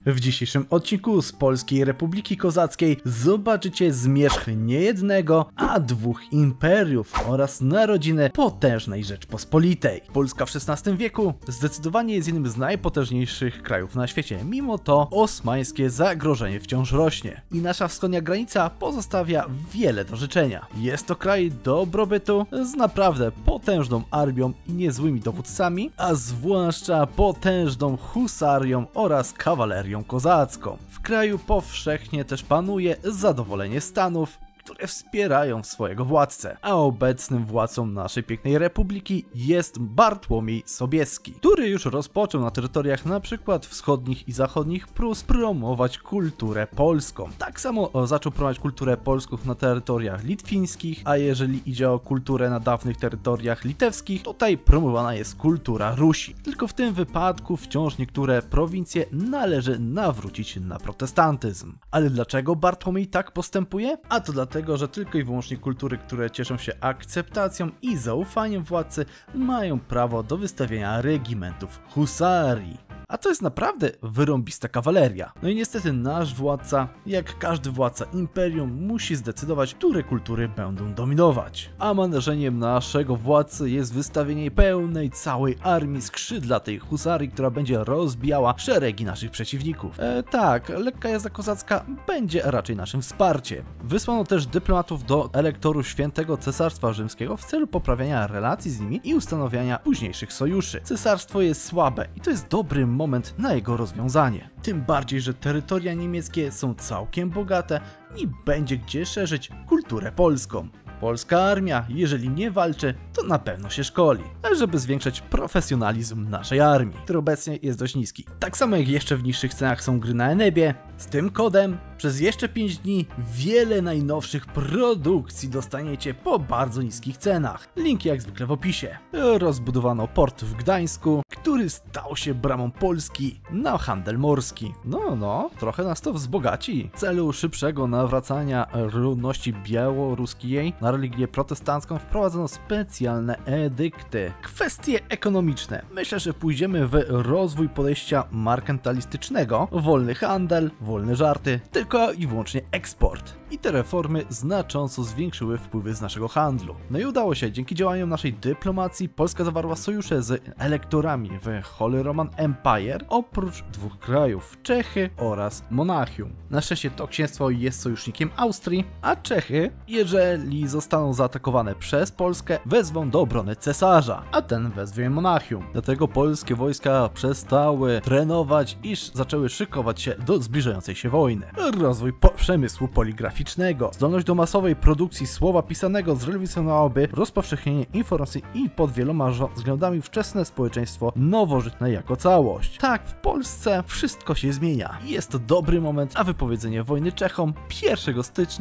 W dzisiejszym odcinku z Polskiej Republiki Kozackiej zobaczycie zmierzch nie jednego, a dwóch imperiów oraz narodziny potężnej Rzeczpospolitej. Polska w XVI wieku zdecydowanie jest jednym z najpotężniejszych krajów na świecie, mimo to osmańskie zagrożenie wciąż rośnie i nasza wschodnia granica pozostawia wiele do życzenia. Jest to kraj dobrobytu z naprawdę potężną armią i niezłymi dowódcami, a zwłaszcza potężną husarią oraz kawalerią kozacką. W kraju powszechnie też panuje zadowolenie Stanów, które wspierają swojego władcę, a obecnym władcą naszej pięknej republiki jest Bartłomiej Sobieski, który już rozpoczął na terytoriach np. wschodnich i zachodnich Prus promować kulturę polską. Tak samo zaczął promować kulturę polską na terytoriach litwińskich, a jeżeli idzie o kulturę na dawnych terytoriach litewskich, tutaj promowana jest kultura Rusi. Tylko w tym wypadku wciąż niektóre prowincje należy nawrócić na protestantyzm. Ale dlaczego Bartłomiej tak postępuje? A to dlatego, że tylko i wyłącznie kultury, które cieszą się akceptacją i zaufaniem władcy, mają prawo do wystawienia regimentów husarii. A to jest naprawdę wyrąbista kawaleria. No i niestety nasz władca, jak każdy władca imperium, musi zdecydować, które kultury będą dominować. A marzeniem naszego władcy jest wystawienie pełnej całej armii skrzydlatej husarii, która będzie rozbijała szeregi naszych przeciwników. Tak, lekka jazda kozacka będzie raczej naszym wsparciem. Wysłano też dyplomatów do elektoru Świętego Cesarstwa Rzymskiego w celu poprawiania relacji z nimi i ustanowienia późniejszych sojuszy. Cesarstwo jest słabe i to jest dobry moment na jego rozwiązanie. Tym bardziej, że terytoria niemieckie są całkiem bogate i będzie gdzie szerzyć kulturę polską. Polska armia, jeżeli nie walczy, to na pewno się szkoli, żeby zwiększać profesjonalizm naszej armii, który obecnie jest dość niski. Tak samo jak jeszcze w niższych cenach są gry na Enebie, z tym kodem przez jeszcze 5 dni wiele najnowszych produkcji dostaniecie po bardzo niskich cenach. Link jak zwykle w opisie. Rozbudowano port w Gdańsku, który stał się bramą Polski na handel morski. No, trochę nas to wzbogaci. W celu szybszego nawracania ludności białoruskiej na religię protestancką wprowadzono specjalne edykty. Kwestie ekonomiczne. Myślę, że pójdziemy w rozwój podejścia merkantilistycznego, wolny handel, wolne żarty, tylko i wyłącznie eksport. I te reformy znacząco zwiększyły wpływy z naszego handlu. No i udało się, dzięki działaniom naszej dyplomacji Polska zawarła sojusze z elektorami w Holy Roman Empire, oprócz dwóch krajów, Czechy oraz Monachium. Na szczęście to księstwo jest sojusznikiem Austrii, a Czechy, jeżeli zostaną zaatakowane przez Polskę, wezwą do obrony cesarza, a ten wezwie Monachium. Dlatego polskie wojska przestały trenować i zaczęły szykować się do zbliżającej się wojny. Rozwój przemysłu poligraficznego. Zdolność do masowej produkcji słowa pisanego zrewolucjonowałaby rozpowszechnienie informacji i pod wieloma względami wczesne społeczeństwo nowożytne jako całość. Tak, w Polsce wszystko się zmienia. Jest to dobry moment na wypowiedzenie wojny Czechom 2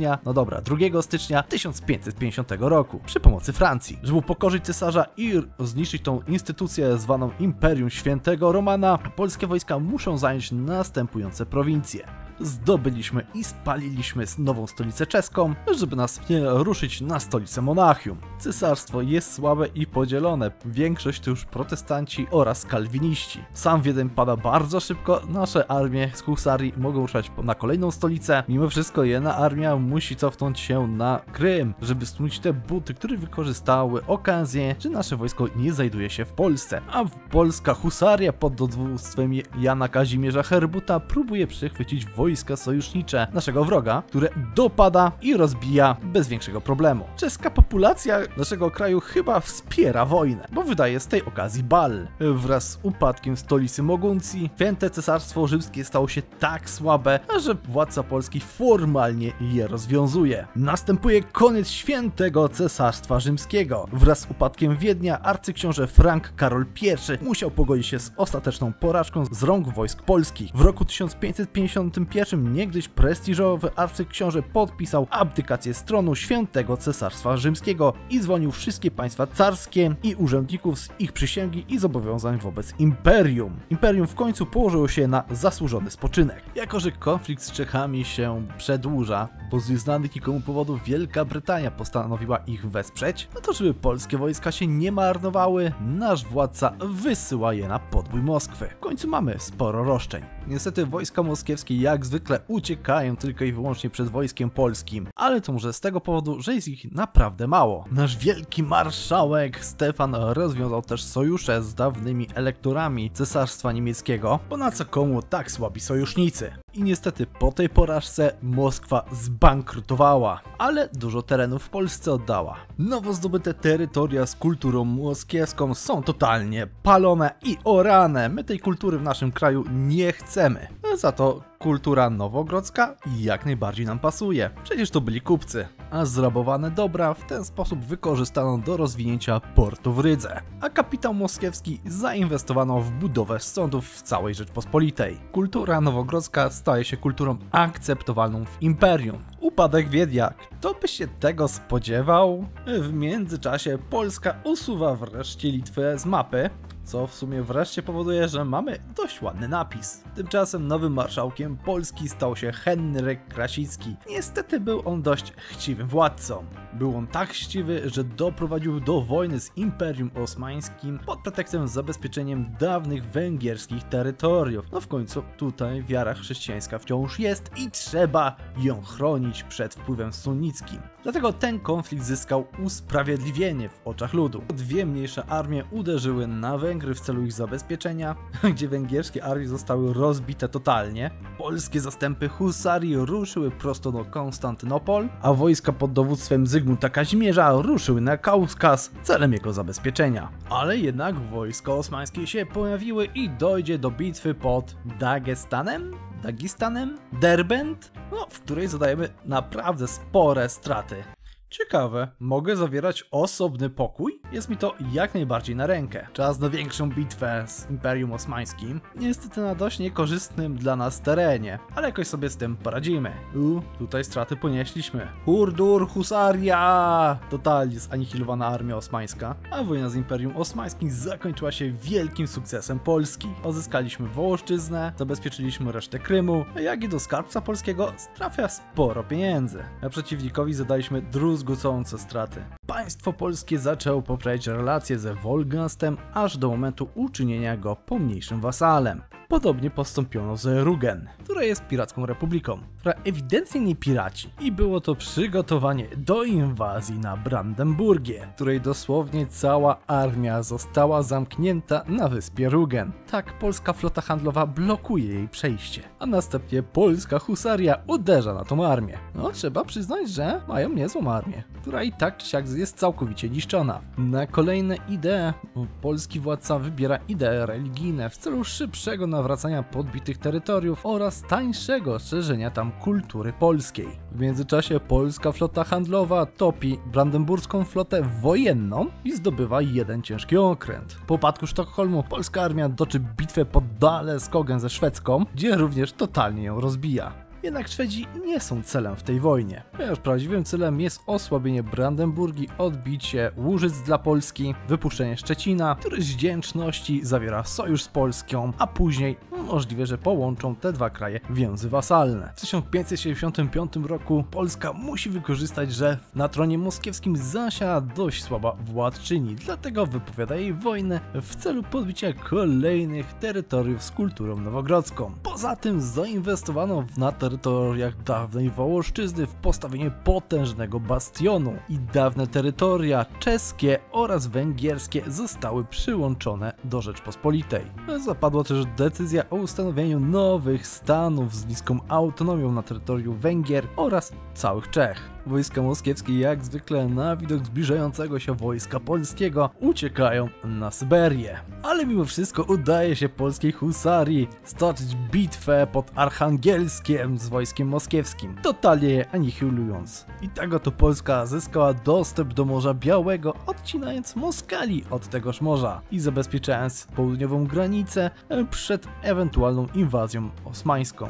stycznia 1550 roku przy pomocy Francji. Żeby upokorzyć cesarza i zniszczyć tą instytucję zwaną Imperium Świętego Romana, polskie wojska muszą zająć następujące prowincje. Zdobyliśmy i spaliliśmy nową stolicę czeską, żeby następnie ruszyć na stolicę Monachium. Cesarstwo jest słabe i podzielone, większość to już protestanci oraz kalwiniści. Sam Wiedeń pada bardzo szybko, nasze armie z husarii mogą ruszać na kolejną stolicę. Mimo wszystko jedna armia musi cofnąć się na Krym, żeby stłumić te buty, które wykorzystały okazję, że nasze wojsko nie znajduje się w Polsce. A polska husaria pod dowództwem Jana Kazimierza Herbuta próbuje przechwycić wojska sojusznicze naszego wroga, które dopada i rozbija bez większego problemu. Czeska populacja naszego kraju chyba wspiera wojnę, bo wydaje z tej okazji bal. Wraz z upadkiem stolicy Moguncji, Święte Cesarstwo Rzymskie stało się tak słabe, że władca Polski formalnie je rozwiązuje. Następuje koniec Świętego Cesarstwa Rzymskiego. Wraz z upadkiem Wiednia arcyksiąże Frank Karol I musiał pogodzić się z ostateczną porażką z rąk wojsk polskich. W roku 1551 I niegdyś prestiżowy arcyksiąże podpisał abdykację z tronu Świętego Cesarstwa Rzymskiego i zwolnił wszystkie państwa carskie i urzędników z ich przysięgi i zobowiązań wobec imperium. Imperium w końcu położyło się na zasłużony spoczynek. Jako że konflikt z Czechami się przedłuża, bo z nieznanych nikomu powodów Wielka Brytania postanowiła ich wesprzeć, no to żeby polskie wojska się nie marnowały, nasz władca wysyła je na podbój Moskwy. W końcu mamy sporo roszczeń. Niestety wojska moskiewskie jak zwykle uciekają tylko i wyłącznie przed wojskiem polskim, ale to może z tego powodu, że jest ich naprawdę mało. Nasz wielki marszałek Stefan rozwiązał też sojusze z dawnymi elektorami Cesarstwa Niemieckiego, bo na co komu tak słabi sojusznicy. I niestety po tej porażce Moskwa zbankrutowała, ale dużo terenów w Polsce oddała. Nowo zdobyte terytoria z kulturą moskiewską są totalnie palone i orane. My tej kultury w naszym kraju nie chcemy. Za to kultura nowogrodzka jak najbardziej nam pasuje. Przecież to byli kupcy, a zrabowane dobra w ten sposób wykorzystano do rozwinięcia portu w Rydze. A kapitał moskiewski zainwestowano w budowę sądów w całej Rzeczpospolitej. Kultura nowogrodzka staje się kulturą akceptowalną w imperium. Upadek Wiednia. Kto by się tego spodziewał? W międzyczasie Polska usuwa wreszcie Litwę z mapy, co w sumie wreszcie powoduje, że mamy dość ładny napis. Tymczasem nowym marszałkiem Polski stał się Henryk Krasicki. Niestety był on dość chciwym władcą. Był on tak chciwy, że doprowadził do wojny z Imperium Osmańskim pod pretekstem zabezpieczeniem dawnych węgierskich terytoriów. No w końcu tutaj wiara chrześcijańska wciąż jest i trzeba ją chronić przed wpływem sunnickim. Dlatego ten konflikt zyskał usprawiedliwienie w oczach ludu. Dwie mniejsze armie uderzyły na Węgry w celu ich zabezpieczenia, gdzie węgierskie armie zostały rozbite totalnie. Polskie zastępy husarii ruszyły prosto do Konstantynopol, a wojska pod dowództwem Zygmunta Kazimierza ruszyły na Kaukaz celem jego zabezpieczenia. Ale jednak wojska osmańskie się pojawiły i dojdzie do bitwy pod Dagistanem? Derbent? No, w której zadajemy naprawdę spore straty. Ciekawe, mogę zawierać osobny pokój? Jest mi to jak najbardziej na rękę. Czas na większą bitwę z Imperium Osmańskim. Niestety na dość niekorzystnym dla nas terenie, ale jakoś sobie z tym poradzimy. Tutaj straty ponieśliśmy. Hurdur, husaria! Totalnie zanihilowana armia osmańska, a wojna z Imperium Osmańskim zakończyła się wielkim sukcesem Polski. Odzyskaliśmy Wołoszczyznę, zabezpieczyliśmy resztę Krymu, a jak i do skarbca polskiego trafia sporo pieniędzy. A przeciwnikowi zadaliśmy druzgocące straty. Państwo polskie zaczęło poprawiać relacje ze Wolgastem aż do momentu uczynienia go pomniejszym wasalem. Podobnie postąpiono z Rügen, która jest piracką republiką, która ewidentnie nie piraci i było to przygotowanie do inwazji na Brandenburgię, której dosłownie cała armia została zamknięta na wyspie Rügen. Tak polska flota handlowa blokuje jej przejście, a następnie polska husaria uderza na tą armię. No trzeba przyznać, że mają niezłą armię, która i tak czy siak jest całkowicie niszczona. Na kolejne idee polski władca wybiera idee religijne w celu szybszego nawracania podbitych terytoriów oraz tańszego szerzenia tam kultury polskiej. W międzyczasie polska flota handlowa topi brandenburską flotę wojenną i zdobywa jeden ciężki okręt. Po upadku Sztokholmu polska armia toczy bitwę pod Daleskogen ze szwedzką, gdzie również totalnie ją rozbija. Jednak Szwedzi nie są celem w tej wojnie, ponieważ prawdziwym celem jest osłabienie Brandenburgii, odbicie Łużyc dla Polski, wypuszczenie Szczecina, który z wdzięczności zawiera sojusz z Polską, a później możliwe, że połączą te dwa kraje więzy wasalne. W 1575 roku Polska musi wykorzystać, że na tronie moskiewskim zasiada dość słaba władczyni, dlatego wypowiada jej wojnę w celu podbicia kolejnych terytoriów z kulturą nowogrodzką. Poza tym zainwestowano na terytoriach dawnej Wołoszczyzny w postawienie potężnego bastionu i dawne terytoria czeskie oraz węgierskie zostały przyłączone do Rzeczpospolitej. Zapadła też decyzja o ustanowieniu nowych stanów z niską autonomią na terytorium Węgier oraz całych Czech. Wojska moskiewskie jak zwykle na widok zbliżającego się wojska polskiego uciekają na Syberię. Ale mimo wszystko udaje się polskiej husarii stoczyć bitwę pod Archangelskiem z wojskiem moskiewskim, totalnie je anihilując. I tak oto Polska zyskała dostęp do Morza Białego, odcinając Moskali od tegoż morza i zabezpieczając południową granicę przed ewentualną inwazją osmańską. Tak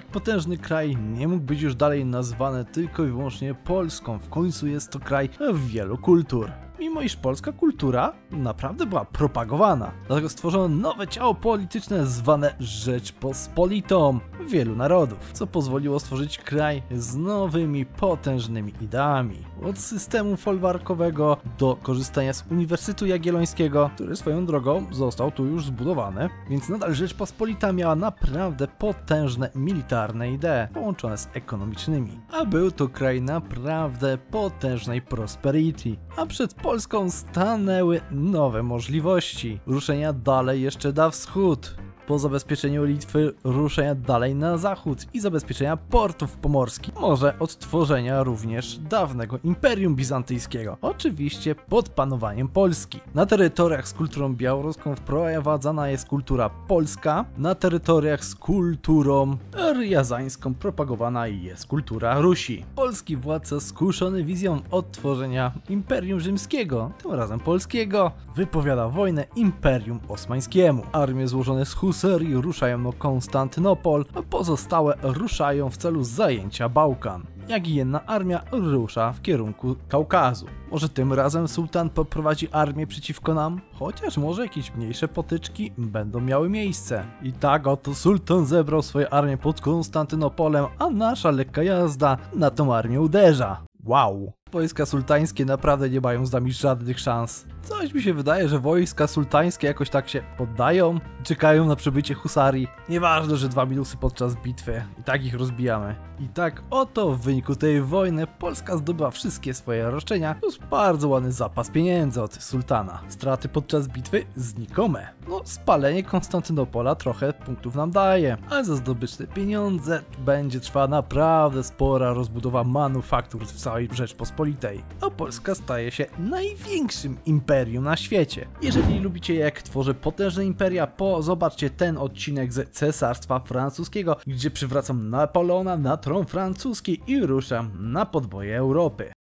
potężny kraj nie mógł być już dalej nazwany tylko i wyłącznie Polską. W końcu jest to kraj wielu kultur. Mimo iż polska kultura naprawdę była propagowana. Dlatego stworzono nowe ciało polityczne zwane Rzeczpospolitą wielu narodów, co pozwoliło stworzyć kraj z nowymi, potężnymi ideami. Od systemu folwarkowego do korzystania z Uniwersytetu Jagiellońskiego, który swoją drogą został tu już zbudowany, więc nadal Rzeczpospolita miała naprawdę potężne militarne idee, połączone z ekonomicznymi. A był to kraj naprawdę potężnej prosperity, a przed Polską stanęły nowe możliwości ruszenia dalej jeszcze na wschód. Po zabezpieczeniu Litwy ruszenia dalej na zachód i zabezpieczenia portów pomorskich, może odtworzenia również dawnego Imperium Bizantyjskiego, oczywiście pod panowaniem Polski. Na terytoriach z kulturą białoruską wprowadzana jest kultura polska, na terytoriach z kulturą rjazańską propagowana jest kultura Rusi. Polski władca skuszony wizją odtworzenia Imperium Rzymskiego, tym razem polskiego, wypowiada wojnę Imperium Osmańskiemu. Armie złożone z Husarii ruszają na Konstantynopol, a pozostałe ruszają w celu zajęcia Bałkan. Jak i jedna armia rusza w kierunku Kaukazu. Może tym razem sułtan poprowadzi armię przeciwko nam? Chociaż może jakieś mniejsze potyczki będą miały miejsce. I tak oto sułtan zebrał swoje armię pod Konstantynopolem, a nasza lekka jazda na tą armię uderza. Wow! Wojska sultańskie naprawdę nie mają z nami żadnych szans. Coś mi się wydaje, że wojska sultańskie jakoś tak się poddają, czekają na przybycie husarii. Nieważne, że 2 minusy podczas bitwy, i tak ich rozbijamy. I tak oto w wyniku tej wojny Polska zdobyła wszystkie swoje roszczenia plus bardzo ładny zapas pieniędzy od sultana. Straty podczas bitwy znikome. No, spalenie Konstantynopola trochę punktów nam daje, ale za zdobyczne pieniądze będzie trwała naprawdę spora rozbudowa manufaktur w całej Rzeczpospolitej, a Polska staje się największym imperium na świecie. Jeżeli lubicie, jak tworzę potężne imperia, zobaczcie ten odcinek z Cesarstwa Francuskiego, gdzie przywracam Napoleona na tron francuski i ruszam na podboje Europy.